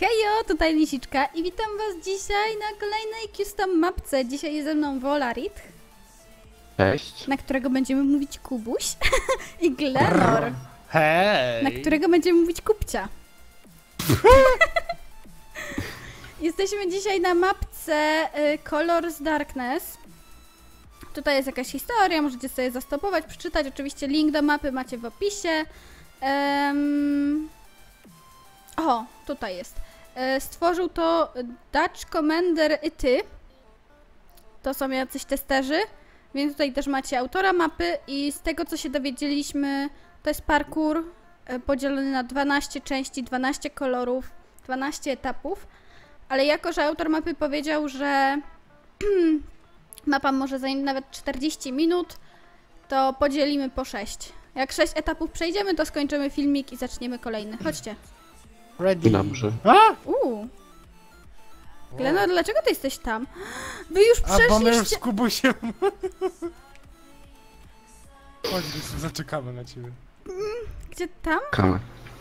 Hejo, tutaj Lisiczka i witam was dzisiaj na kolejnej custom mapce. Dzisiaj jest ze mną Volarit. Cześć. Na którego będziemy mówić Kubuś. I Glenor. Hej! Na którego będziemy mówić Kupcia. Jesteśmy dzisiaj na mapce Colors Darkness. Tutaj jest jakaś historia, możecie sobie zastopować, przeczytać. Oczywiście link do mapy macie w opisie. O, tutaj jest. Stworzył to Dutch Commander Ty. To są jacyś testerzy, więc tutaj też macie autora mapy i z tego co się dowiedzieliśmy, to jest parkour podzielony na 12 części, 12 kolorów, 12 etapów, ale jako że autor mapy powiedział, że mapa może zająć nawet 40 minut, to podzielimy po 6. Jak 6 etapów przejdziemy, to skończymy filmik i zaczniemy kolejny. Chodźcie. Ready. Dobrze. A! Glenor, dlaczego ty jesteś tam? Wy już A bo my już z przeszliście... Kubusiem. Chodź, zaczekamy na ciebie. Gdzie tam? Kamy.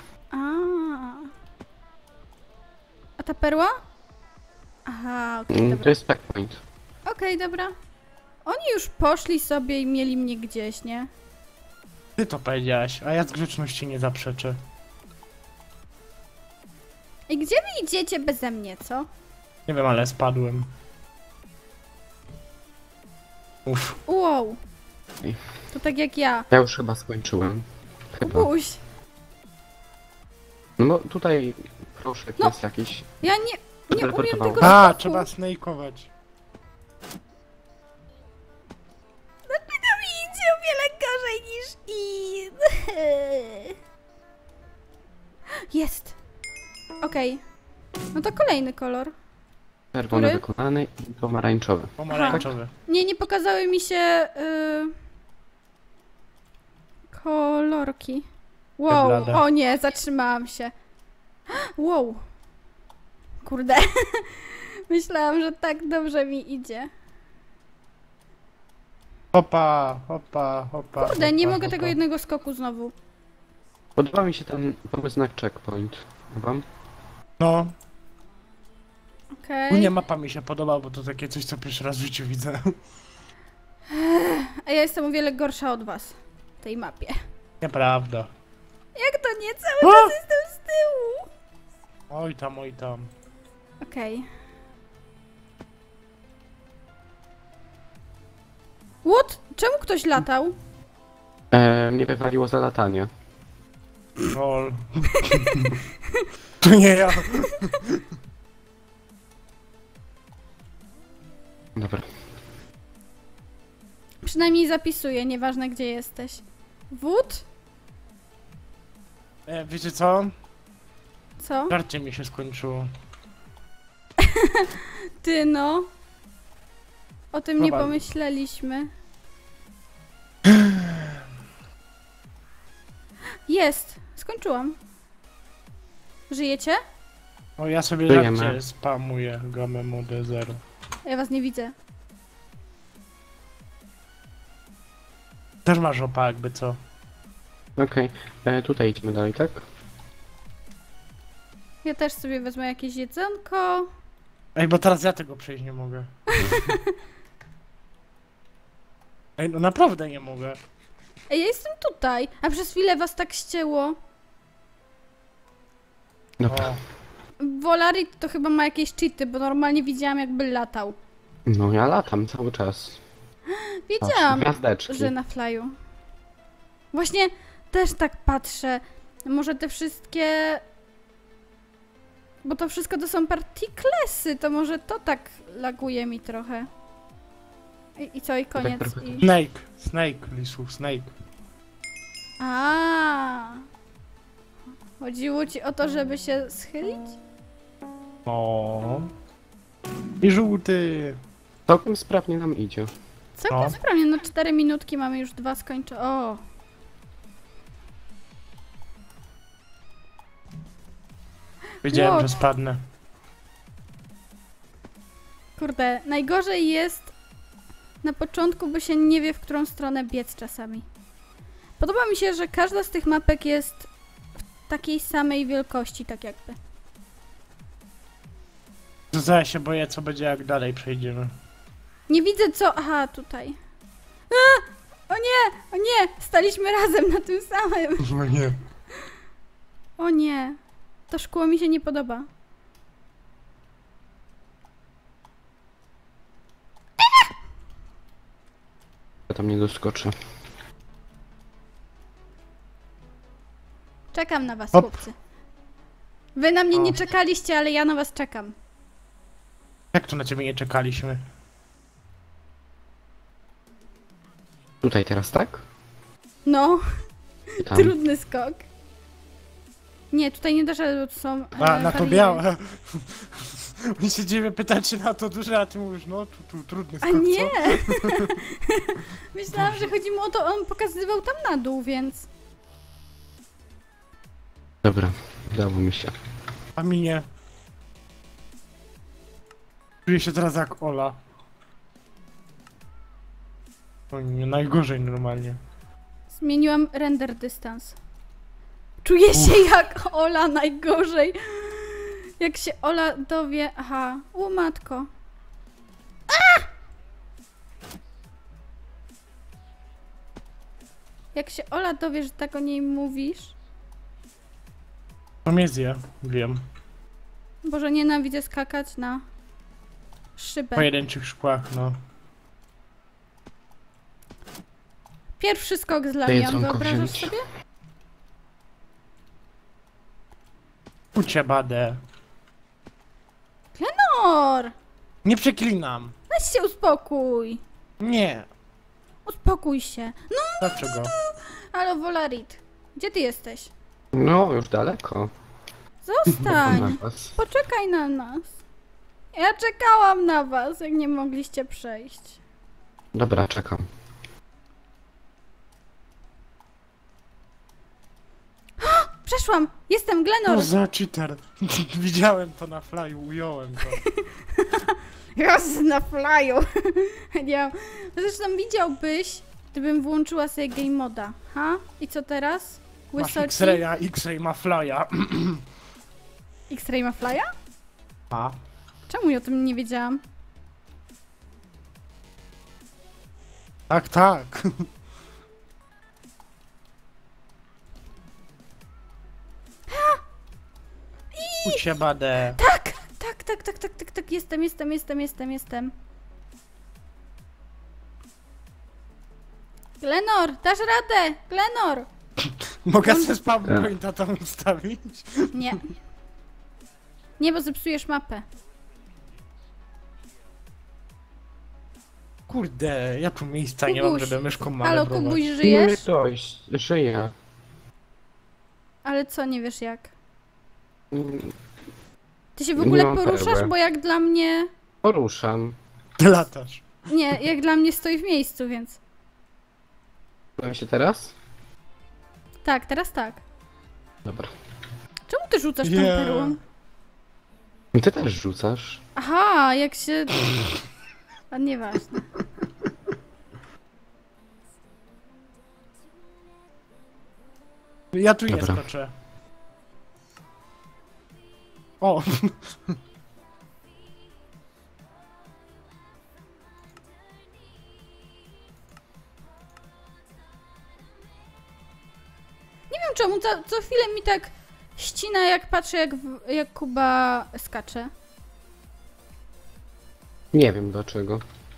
A ta perła? Aha, okej, To dobra. jest checkpoint. Okej, dobra. Oni już poszli sobie i mieli mnie gdzieś, nie? Ty to powiedziałaś, a ja z grzeczności nie zaprzeczę. I gdzie wy idziecie beze mnie, co? Nie wiem, ale spadłem. Uff. Wow. Ej. To tak jak ja. Ja już chyba skończyłem. Chyba. Kubuś. No bo tutaj proszek No. jest jakiś. Ja nie umiem Teleportowało. tego A, skoku. trzeba snejkować. Dlaczego mi idzie o wiele gorzej niż in? Jest. Okej. No to kolejny kolor. Czerwony Który? wykonany i pomarańczowy. Pomarańczowy. Nie pokazały mi się kolorki. Wow, blade. o nie, zatrzymałam się. Wow. Kurde. Myślałam, że tak dobrze mi idzie. Hopa, hopa, hopa. Kurde, nie hopa, mogę hopa. tego jednego skoku znowu. Podoba mi się ten pomysł na checkpoint. Wam? No, Okej. u nie mapa mi się podoba, bo to takie coś, co pierwszy raz w życiu widzę. A ja jestem o wiele gorsza od was w tej mapie. Nieprawda. Jak to nie? Cały czas jestem z tyłu. Oj tam, oj tam. Okej. What? Czemu ktoś latał? Mnie wywaliło za latanie. Lol. To nie ja. Dobra. Przynajmniej zapisuję, nieważne gdzie jesteś. Wód? Wiecie co? Co? Żarcie mi się skończyło. Ty no. O tym nie Dobra. pomyśleliśmy. Jest. Skończyłam. Żyjecie? O, ja sobie Żyjemy. żarcie spamuję gamę mode 0. Ja was nie widzę. Też masz opa jakby co. Okej. Tutaj idziemy dalej, tak? Ja też sobie wezmę jakieś jedzonko. Ej, bo teraz ja tego przejść nie mogę. Ej, no naprawdę nie mogę. Ej, ja jestem tutaj. A przez chwilę was tak ścięło. Dobra. O, Volarit to chyba ma jakieś cheaty, bo normalnie widziałam jakby latał. No ja latam cały czas. Wiedziałam, Gwiazdeczki. że na flyu. Właśnie też tak patrzę. Może te wszystkie... Bo to wszystko to są particlesy, to może to tak laguje mi trochę. I co, i koniec. trochę I... Snake, lisu, snake. A. Chodziło ci o to, żeby się schylić? O. I żółty. Całkiem sprawnie nam idzie. Całkiem No. sprawnie, no 4 minutki, mamy już 2 skończone. O. Wiedziałem, Wow. że spadnę. Kurde, najgorzej jest na początku, bo się nie wie, w którą stronę biec czasami. Podoba mi się, że każda z tych mapek jest w takiej samej wielkości, tak jakby. Co ja się boję, co będzie jak dalej przejdziemy. Nie widzę co... Aha, tutaj. A! O nie! O nie! Staliśmy razem na tym samym. No nie. O nie. To szkło mi się nie podoba. Ja tam nie doskoczę. Czekam na was, Hop. chłopcy. Wy na mnie O. nie czekaliście, ale ja na was czekam. Jak tu na ciebie nie czekaliśmy? Tutaj teraz, tak? No, I tam. trudny skok. Nie, tutaj nie dasz rady, bo tu są A, na to bariery. białe. Oni się dziwię, pytać czy na to duże, a ty mówisz, no tu trudny A skok, nie! co? Myślałam, że chodzi mu o to, on pokazywał tam na dół, więc... Dobra, udało mi się. A mi nie. Czuję się teraz jak Ola. O nie, najgorzej normalnie. Zmieniłam render dystans. Czuję się jak Ola najgorzej. Jak się Ola dowie... Aha, matko. A! Jak się Ola dowie, że tak o niej mówisz... To mnie zje, wiem. Boże, nienawidzę skakać na szybę. Pojedynczych szkłach, no. Pierwszy skok z To Lamian, jedzonko wyobrażasz wziąć. sobie? Ucie badę. Nor! Nie przeklinam. Weź się uspokój. Nie. Uspokój się. No, Dlaczego? halo Volarit. Gdzie ty jesteś? No, już daleko. Na Zostań. was. Poczekaj na nas. Ja czekałam na was, jak nie mogliście przejść. Dobra, czekam. Przeszłam! Jestem Glenor! No za cheater. Widziałem to na flyu, ująłem to. Raz na flyu! Nie. Zresztą widziałbyś, gdybym włączyła sobie game moda. Ha? I co teraz? Masz Wysoki? X-raya, X-ray ma flya. X-ray ma flya? A? Czemu ja o tym nie wiedziałam? Tak, tak. Ucie badę. Tak! Tak, jestem. Glenor, dasz radę! Glenor! Mogę sobie spawn pointa tam ustawić? Nie. Nie, bo zepsujesz mapę. Kurde, ja tu miejsca nie mam, Kubuś. żeby myszką Halo, manewrować. Kubuś, Nie żyjesz? dojść, żyję. Ale co, nie wiesz jak? Mm, Ty się w Nie ogóle mam poruszasz, perły. bo jak dla mnie... Poruszam. Ty latasz. Nie, jak dla mnie stoi w miejscu, więc... Udało się teraz? Tak, teraz tak. Dobra. Czemu ty rzucasz tą Nie. perłą? I ty też rzucasz. Aha, jak się... A nieważne. Ja tu nie Dobra. skoczę. O! Nie wiem czemu, co chwilę mi tak ścina, jak patrzę, jak Kuba skacze. Nie wiem dlaczego.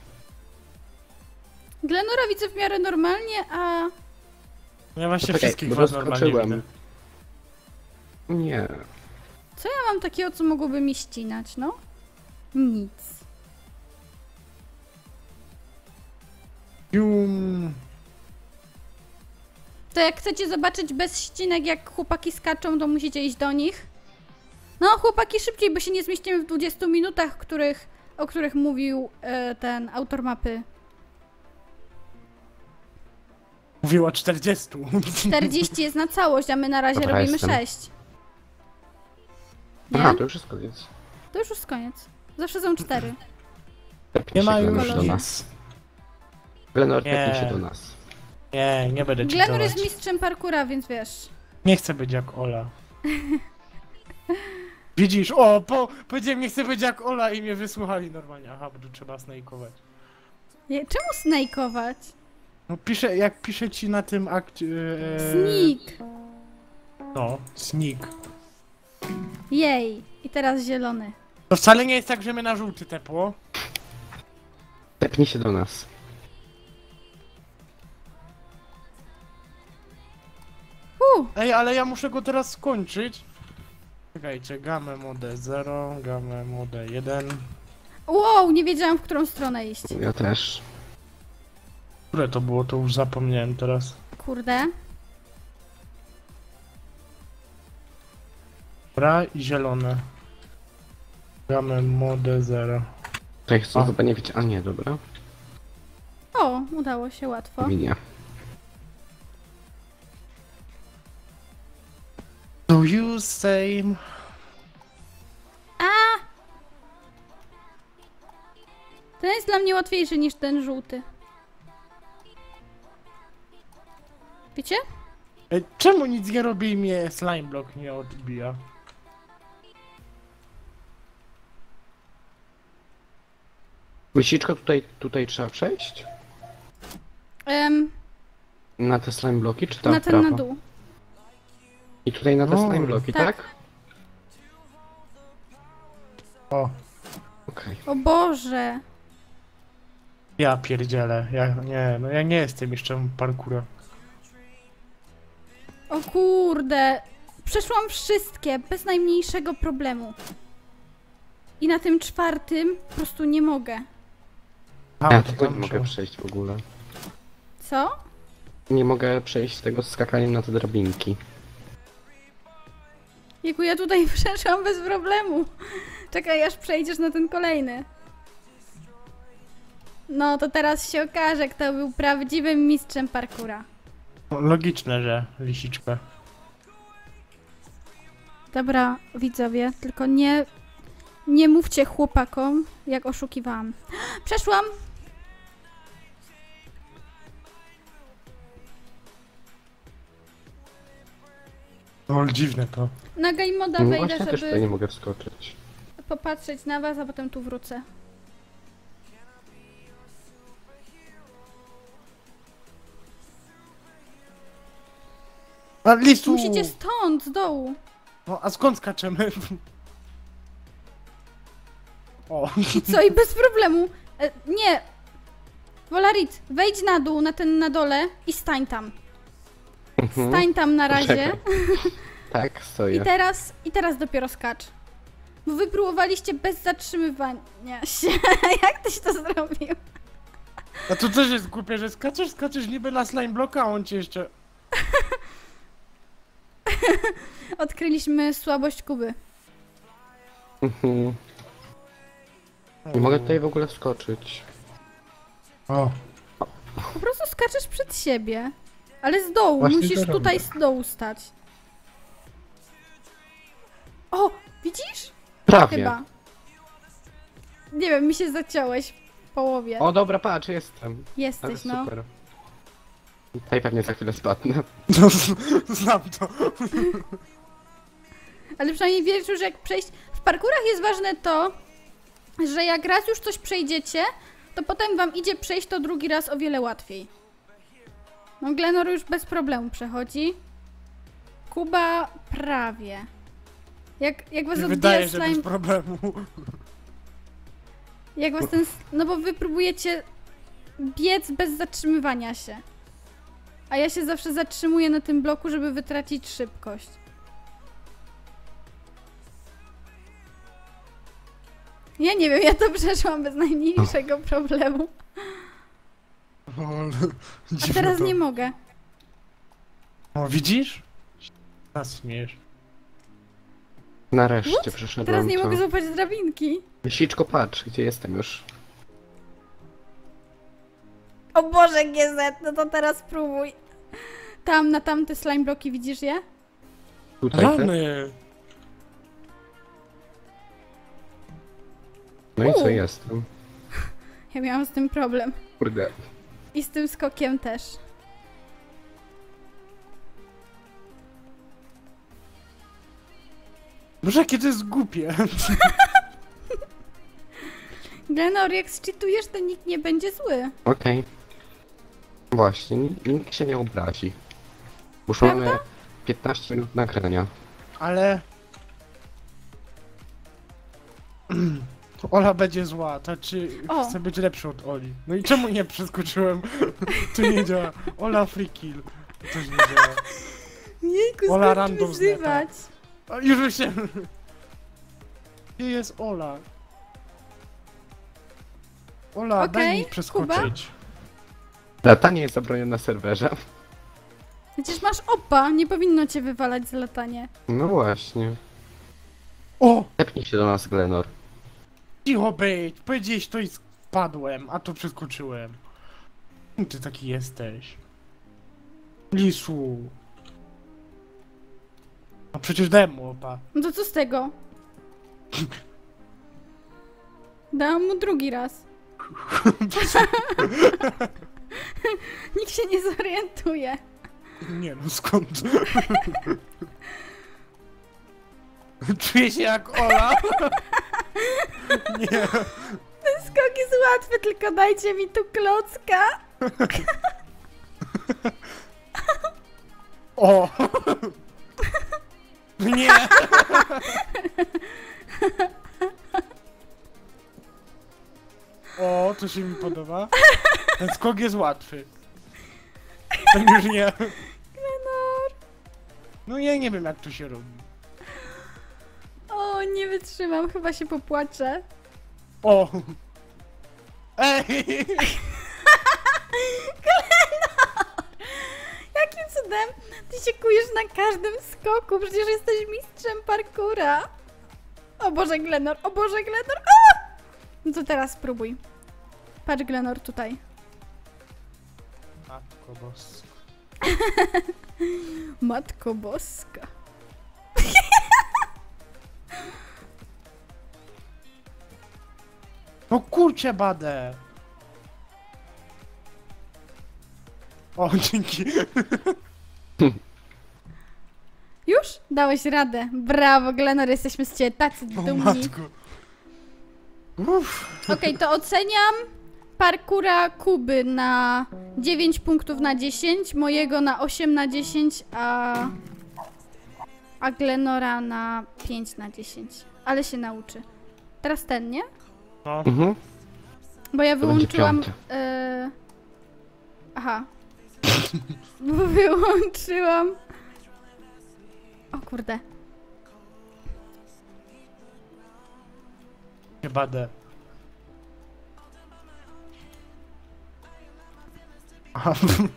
Glenora widzę w miarę normalnie, a... Ja właśnie Poczekaj, wszystkich bo was normalnie doskoczyłem. widzę. Nie. Co ja mam takiego, co mogłoby mi ścinać, no? Nic. Jum. To jak chcecie zobaczyć bez ścinek, jak chłopaki skaczą, to musicie iść do nich. No, chłopaki szybciej, bo się nie zmieścimy w 20 minutach, o których mówił ten autor mapy. Mówiła 40. 40 jest na całość, a my na razie Dobra, robimy jestem. 6. Nie? Aha, to już jest koniec. To już jest koniec. Zawsze są 4. Tepnij Nie ma się, już Glenor, do nic. nas. Glenor, Nie. tepnij się do nas. Nie będę Glenor cheatować. jest mistrzem parkura, więc wiesz. Nie chcę być jak Ola. Widzisz, o, powiedziałem, nie chcę być jak Ola i mnie wysłuchali normalnie. Aha, bo tu trzeba snajkować. Czemu snajkować? No piszę, jak piszę ci na tym akcie... Sneak. No, sneak. Jej. I teraz zielony. To wcale nie jest tak, że mnie na żółty tepło. Tepnij się do nas. Ej, ale ja muszę go teraz skończyć. Czekajcie, gamę mode 0, gamę mode 1. Wow, nie wiedziałam, w którą stronę iść. Ja też. Które to było? To już zapomniałem teraz. Kurde. Dobra, i zielone. Gamę mode 0. Tutaj chcę A. chyba nie wiedzieć. A nie, dobra. O, udało się łatwo. Minie. To use same. Ten jest dla mnie łatwiejszy niż ten żółty. Wiecie? Czemu nic nie robi i mnie slime block nie odbija? Łysiczko, tutaj trzeba przejść? Na te slime bloki, czy tam Na w ten prawo? na dół. I tutaj na te No. slime bloki, Tak. tak? O, Okej. O Boże. ja pierdzielę. Ja nie jestem jeszcze parkoura. O kurde. Przeszłam wszystkie bez najmniejszego problemu. I na tym czwartym po prostu nie mogę. A, Ja to tego tam nie mogę muszę- przejść w ogóle. Co? Nie mogę przejść tego skakaniem na te drabinki. Jaku ja tutaj przeszłam bez problemu. Czekaj, aż przejdziesz na ten kolejny. No to teraz się okaże, kto był prawdziwym mistrzem parkura. No, logiczne, że lisiczka. Dobra, widzowie, tylko nie mówcie chłopakom, jak oszukiwałam. Przeszłam! No, dziwne to. Na game moda No wejdę, właśnie, też tutaj nie żeby mogę wskoczyć. popatrzeć na was, a potem tu wrócę. A lisu! Musicie stąd, z dołu. No, a skąd skaczemy? O, Co i bez problemu. Nie. Volarit, wejdź na dół, na ten na dole i stań tam. Mhm. Stań tam na razie. Czekaj. Tak, I stoję. teraz dopiero skacz. Bo wy próbowaliście bez zatrzymywania się. Jak tyś to zrobił? a to też jest głupie, że skaczesz niby na slime blocka, a on cię jeszcze... Odkryliśmy słabość Kuby. Mhm. Nie mogę tutaj w ogóle wskoczyć. O, Po prostu skaczesz przed siebie. Ale z dołu, Właśnie musisz to robię. tutaj z dołu stać. O, widzisz? Prawie. Chyba. Nie wiem, mi się zaciąłeś w połowie. O dobra, patrz, jestem. Ale Jesteś, no. super. Tutaj pewnie za chwilę spadnę. no, znam to. Ale przynajmniej wiesz już jak przejść. W parkurach jest ważne to, że jak raz już coś przejdziecie, to potem wam idzie przejść to drugi raz o wiele łatwiej. No Glenor już bez problemu przechodzi. Kuba prawie. Jak was Nie odbija wydaje, że bez slime... problemu. Jak was ten... No bo wy próbujecie biec bez zatrzymywania się. A ja się zawsze zatrzymuję na tym bloku, żeby wytracić szybkość. Ja nie wiem, ja to przeszłam bez najmniejszego problemu. A teraz nie mogę. O, widzisz? Nas śmiesz. Nareszcie przeszedłem Teraz nie to. mogę złapać drabinki. Lisiczko, patrz, gdzie jestem już. O Boże, GZ, no to teraz spróbuj. Tam, na tamte slime bloki, widzisz je? Tutaj te? Rany! No i co, U. jestem? Ja miałam z tym problem. Kurde. I z tym skokiem też. Boże, jakie to jest głupie. Glenor, jak zcheatujesz, to nikt nie będzie zły. Okej. Właśnie, nikt się nie obrazi. Bo już Prawda? mamy 15 minut nagrania. Ale... Ola będzie zła, to czy O. chcę być lepszy od Oli? No i czemu nie przeskoczyłem? To nie działa. Ola free kill. To też nie działa. Jejku, Ola skąd random wyzywać? A, już myślałem. Gdzie jest Ola? Ola, Okej, daj mi przeskoczyć. Latanie jest zabronione na serwerze. Przecież masz opa, nie powinno cię wywalać za latanie. No właśnie. O! Tepnij się do nas, Glenor. Cicho być! Powiedziałeś to i spadłem, a to przeskoczyłem. Kim ty taki jesteś? Lisu. No przecież dałem mu opa. No to co z tego? Dałam mu drugi raz. Nikt się nie zorientuje. Nie no, skąd? Czuję się jak Ola. Nie. Ten skok jest łatwy, tylko dajcie mi tu klocka. O! Nie! O, to się mi podoba. Ten skok jest łatwy. Ten już nie. Glenor. No ja nie wiem jak to się robi. O, nie wytrzymam, chyba się popłaczę. O! Ej! Jakim cudem ty się kujesz na każdym skoku? Przecież jesteś mistrzem parkura. O Boże, Glenor, o Boże, Glenor. A! No to teraz spróbuj. Patrz, Glenor, tutaj. Matko boska. Matko Boska. No kurczę badę! O, dzięki. Już? Dałeś radę. Brawo, Glenor, jesteśmy z ciebie tacy O dumni. matko. Uff. Okej, to oceniam parkura Kuby na 9 punktów na 10, mojego na 8 na 10, a Glenora na 5 na 10. Ale się nauczy. Teraz ten, nie? No. Mhm. Bo ja To będzie wyłączyłam... piąty. Aha. Bo wyłączyłam... O kurde. Nie badę. Aha.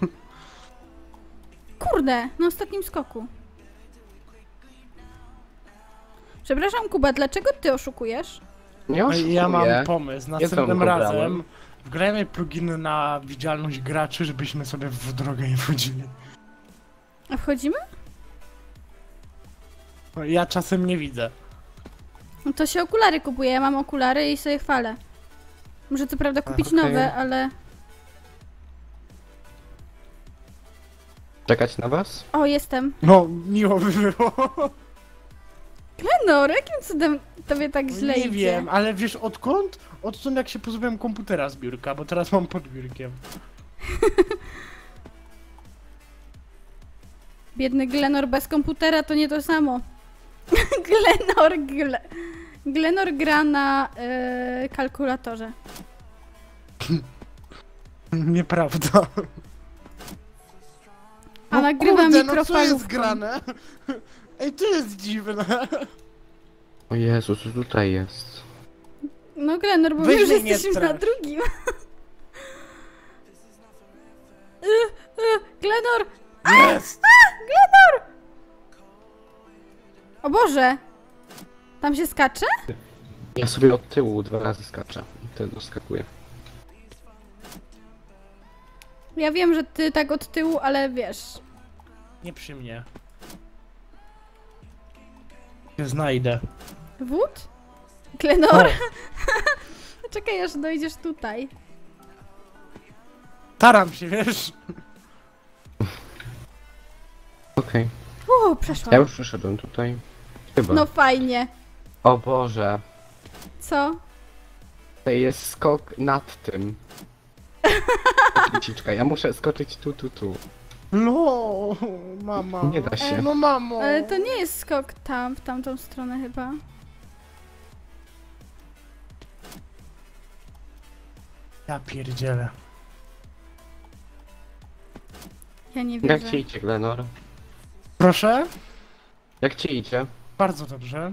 Kurde, na ostatnim skoku. Przepraszam, Kuba, dlaczego ty oszukujesz? Nie oszukuję. Ja mam pomysł. Nie Następnym znowu razem wybrałem. wgrajmy pluginy na widzialność graczy, żebyśmy sobie w drogę nie wchodzili. A wchodzimy? No, ja czasem nie widzę. No to się okulary kupuje, ja mam okulary i sobie chwalę. Muszę co prawda kupić Okej. nowe, ale... Czekać na was? O, jestem. No, miło by było. Glenor, jakim cudem tobie tak źle Nie idzie? wiem, ale wiesz odkąd? Odtąd jak się pozbyłem komputera z biurka, bo teraz mam pod biurkiem. Biedny Glenor bez komputera to nie to samo. Glenor gra na kalkulatorze. Nieprawda. A nagrywa kurde, no co mikrofalówką. jest grane? Ej, to jest dziwne. O Jezu, co tutaj jest? No Glenor, bo my Weź już mnie nie jesteśmy na strasz. drugim. Glenor! Jest! Glenor! O Boże! Tam się skacze? Ja sobie od tyłu 2 razy skaczę i wtedy doskakuję. Ja wiem, że ty tak od tyłu, ale wiesz. Nie przy mnie. Nie znajdę. Wód? Glenor? O, Czekaj, aż dojdziesz tutaj. taram się, wiesz? Okej. Przeszłam. Ja już przyszedłem tutaj. Chyba. No fajnie. O Boże. Co? To jest skok nad tym. Liciczka, ja muszę skoczyć tu. No, mama. Nie da się. No mamo. Ale to nie jest skok tam, w tamtą stronę chyba. Ja pierdzielę. Ja nie Jak wierzę. ci idzie, Glenor? Proszę? Jak ci idzie? Bardzo dobrze.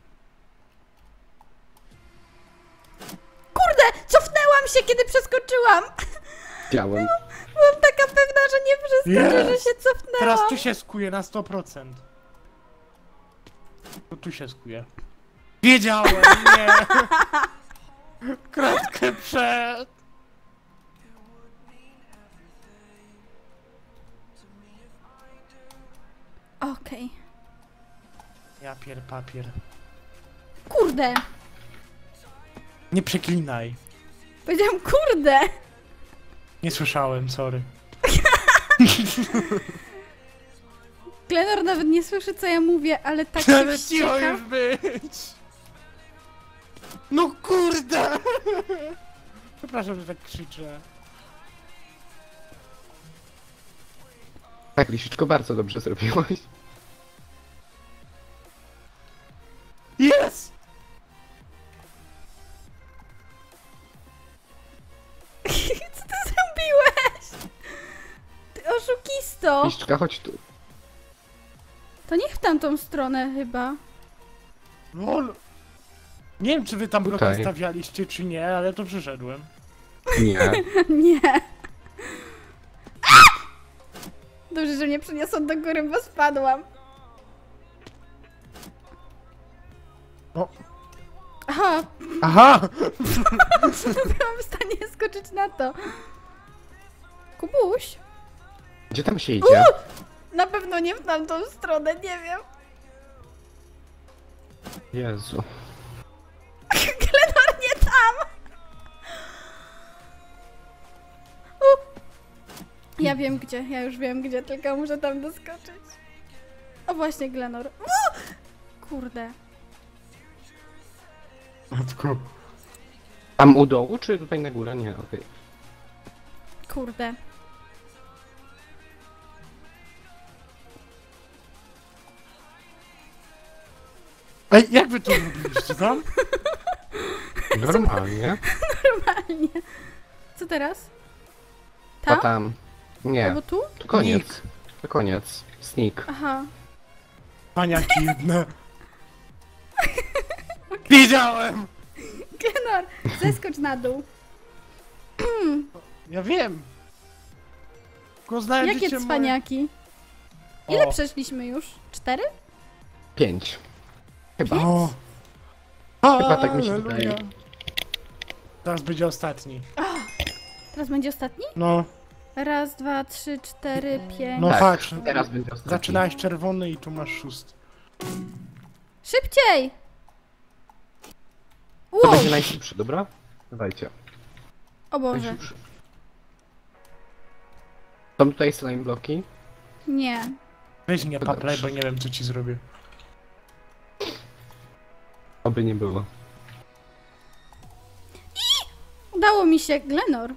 Kurde! Cofnęłam się, kiedy przeskoczyłam! Widziałem. Byłam taka pewna, że nie przeskoczę, że Jest. się cofnęłam. Teraz tu się skuje na 100%. To tu się skuje. Wiedziałem, nie! Kratkę przed! Okej. Ja papier. Kurde! Nie przeklinaj. Powiedziałam kurde! Nie słyszałem, sorry. Glenor nawet nie słyszy, co ja mówię, ale tak się Ale cicho wścieka. już być! No kurde! Przepraszam, że tak krzyczę. Tak, Lisiczko, bardzo dobrze zrobiłaś. Jest! Co ty zrobiłeś? Ty oszukisto! Lisiczka, chodź tu. To nie w tamtą stronę chyba. Lol. Nie wiem, czy wy tam bloki Tutaj. stawialiście, czy nie, ale to przyszedłem. Nie. Nie. Dobrze, że mnie przeniosą do góry, bo spadłam. No. Aha, Aha! byłam w stanie skoczyć na to. Kubuś? Gdzie tam się idzie? Na pewno nie w tamtą stronę, nie wiem. Jezu. Glenor, nie tam! Ja wiem gdzie, ja już wiem gdzie, tylko muszę tam doskoczyć. O właśnie, Glenor. Kurde. Matko. Tam u dołu, czy tutaj na górę? Nie, okej. Kurde. Ej, jak wy to robiliście tam? Normalnie. Normalnie. Co teraz? A Tam? tam. Nie, Albo tu? to koniec. To koniec. Sneak. Aha. Paniaki jedne. Wiedziałem! Glenor, zeskocz na dół. Ja wiem. Tylko znałem Jakie życie cwaniaki? moje. Ile O. przeszliśmy już? 4? 5. Chyba. O. Chyba tak mi się Alleluja. wydaje. Teraz będzie ostatni. Teraz będzie ostatni? No, Raz, dwa, trzy, cztery, pięć. no Tak, patrz. teraz będzie ostatni. Zaczynałeś czerwony i tu masz 6. Szybciej! To Wow! będzie najszybszy, dobra? Dawajcie. O Boże. Najszybszy. Są tutaj slime bloki? Nie. Weź mnie To paplaj, dobrze. bo nie wiem co ci zrobię. Oby nie było. Udało mi się, Glenor.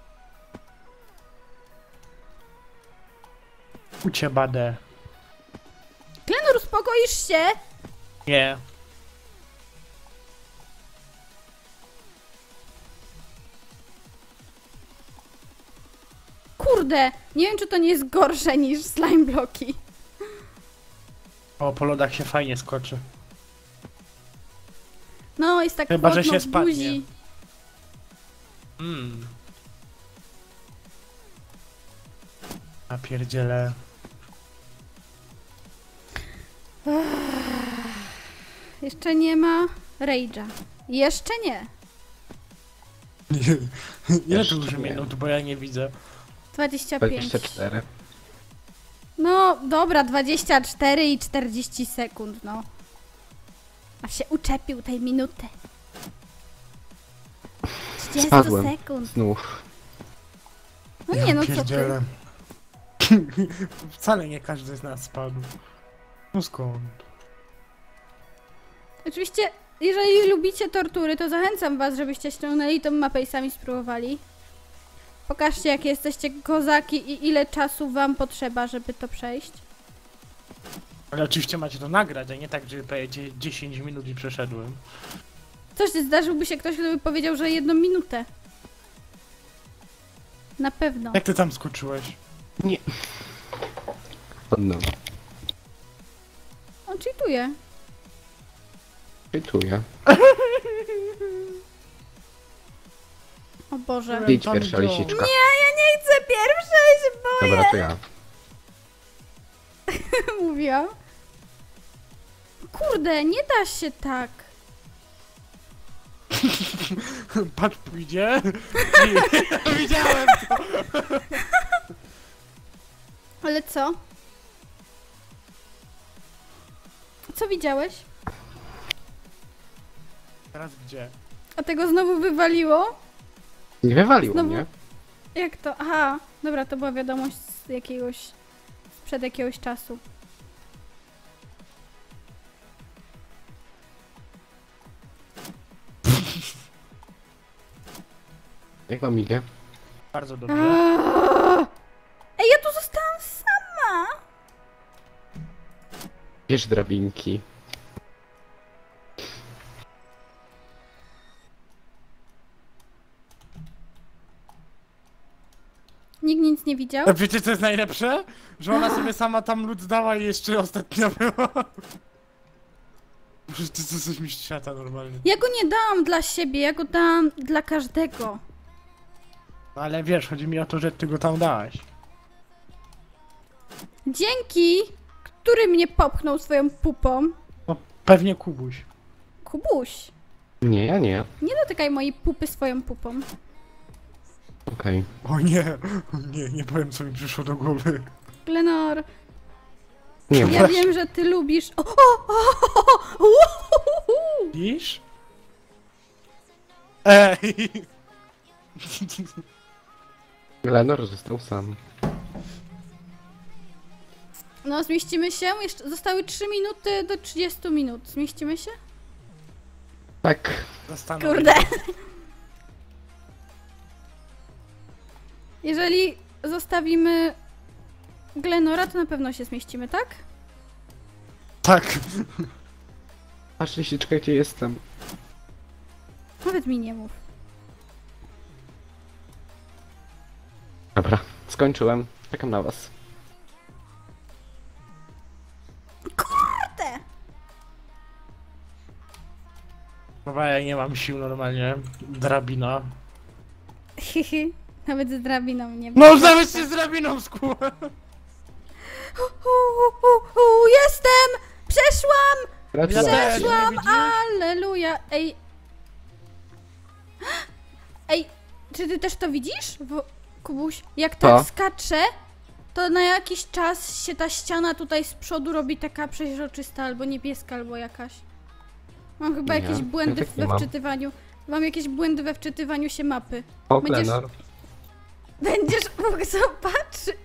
Ucie badę. Glenor, uspokoisz się? Nie. Kurde, nie wiem czy to nie jest gorsze niż slime bloki. O, po lodach się fajnie skoczy. No, jest tak Chyba, że chłodno się w spadnie. buzi. A pierdziele. Jeszcze nie ma Rage'a. Jeszcze nie. Ile Jeszcze tu już nie. minut, bo ja nie widzę. 25. 24. No, dobra, 24 i 40 sekund, no. Aż się uczepił tej minuty. 30 Spadłem. sekund. Znów. No nie, no co ty. pierdzielę. Wcale nie każdy z nas spadł. No skąd? Oczywiście, jeżeli lubicie tortury, to zachęcam was, żebyście ściągnęli tą mapę i sami spróbowali. Pokażcie, jakie jesteście kozaki i ile czasu wam potrzeba, żeby to przejść. Ale oczywiście macie to nagrać, a nie tak, że pojedzie 10 minut i przeszedłem. Coś zdarzyłby się ktoś, kto by powiedział, że 1 minutę. Na pewno. Jak ty tam skoczyłeś? Nie. Od nowa. On cheatuje. Czytuję. O Boże. Ej, Idź pierwsza, lisiczka. Ja nie chcę pierwszej, się boję. Dobra, to ja. Mówiłam. Kurde, nie da się tak. Patrz, pójdzie. Widziałem to. Ale co? Co widziałeś? Teraz gdzie? A tego znowu wywaliło? Nie wywaliło Znowu- mnie. Jak to? Aha, dobra, to była wiadomość z jakiegoś... sprzed jakiegoś czasu. Jak wam idzie? Bardzo dobrze. Ej, ja tu zostałam sama! Bierz drabinki. Nikt nic nie widział? A wiecie co jest najlepsze? Że ona sobie sama tam lód dała i jeszcze ostatnio była. Boże, ty jesteś mi świata normalnie. Ja go nie dałam dla siebie, ja go dałam dla każdego. No ale wiesz, chodzi mi o to, że ty go tam dałaś. Dzięki! Który mnie popchnął swoją pupą? No pewnie Kubuś. Kubuś. Nie, ja nie. Nie dotykaj mojej pupy swoją pupą. Okej. O nie, nie powiem co mi przyszło do głowy. Glenor, Nie, ja właśnie. wiem, że ty lubisz... Uhuhuhu. Widzisz? Ej! Lenor został sam. No, zmieścimy się? Jeszcze zostały 3 minuty do 30 minut. Zmieścimy się? Tak. Zastanowię Kurde. się. Jeżeli zostawimy Glenora, to na pewno się zmieścimy, tak? Tak. Patrz, lisiczka, gdzie jestem. Nawet mi nie mów. Dobra, skończyłem. Czekam na was. Kurde! Chyba ja nie mam sił normalnie. Drabina. Hihi. Nawet z drabiną nie No nawet się z drabiną skułem! Jestem! Przeszłam! Gratulacje. też. Przeszłam! widzisz? Alleluja! Ej! Ej! Czy ty też to widzisz? Kubuś, jak tak Co? skacze, to na jakiś czas się ta ściana tutaj z przodu robi taka przeźroczysta, albo niebieska, albo jakaś. Mam chyba Nie, jakieś błędy ja tak nie we mam. wczytywaniu. Mam jakieś błędy we wczytywaniu się mapy. O, Będziesz- Glenor. Będziesz mógł zobaczyć.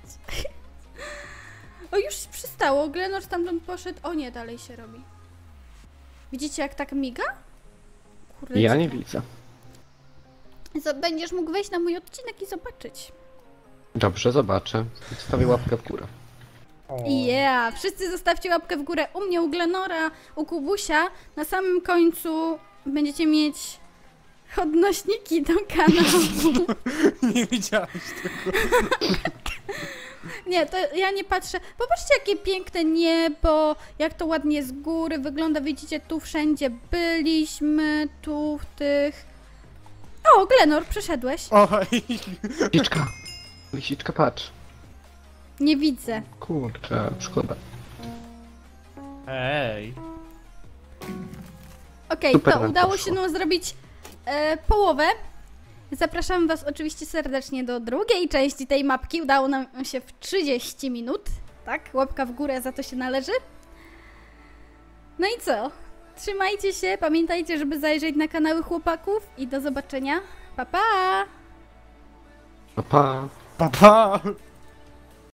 O, już się przystało. Glenor stamtąd poszedł. O nie, dalej się robi. Widzicie, jak tak miga? Kurde, Ja nie dziwne. widzę. Będziesz mógł wejść na mój odcinek i zobaczyć. Dobrze, zobaczę. Zostawię łapkę w górę. O. Yeah! Wszyscy zostawcie łapkę w górę u mnie, u Glenora, u Kubusia. Na samym końcu będziecie mieć odnośniki do kanału. Nie widziałeś tego. Nie, to ja nie patrzę. Popatrzcie, jakie piękne niebo, jak to ładnie z góry wygląda. Widzicie, tu wszędzie byliśmy, tu w tych... O, Glenor, przeszedłeś. Oj. Lisiczka. Lisiczka, patrz. Nie widzę. Kurczę, szkoda. Ej. Okej, Super to nam udało poszło. się nam zrobić połowę. Zapraszam was oczywiście serdecznie do drugiej części tej mapki. Udało nam się w 30 minut. Tak, łapka w górę, za to się należy. No i co? Trzymajcie się, pamiętajcie, żeby zajrzeć na kanały chłopaków i do zobaczenia. Pa, pa! Pa, pa. Pa, pa.